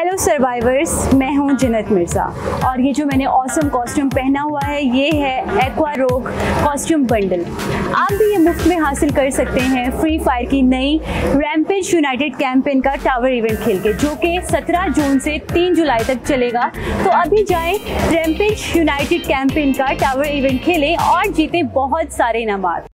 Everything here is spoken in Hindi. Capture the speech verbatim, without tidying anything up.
हेलो सर्वाइवर्स, मैं हूं जन्नत मिर्ज़ा और ये जो मैंने ऑसम कॉस्ट्यूम पहना हुआ है ये है एक्वा रोग कॉस्ट्यूम बंडल। आप भी ये मुफ्त में हासिल कर सकते हैं फ्री फायर की नई रैम्पेज यूनाइटेड कैंपेन का टावर इवेंट खेल के, जो कि सत्रह जून से तीन जुलाई तक चलेगा। तो अभी जाएं रैम्पेज यूनाइटेड कैंपेन का टावर इवेंट खेलें और जीतें बहुत सारे इनामात।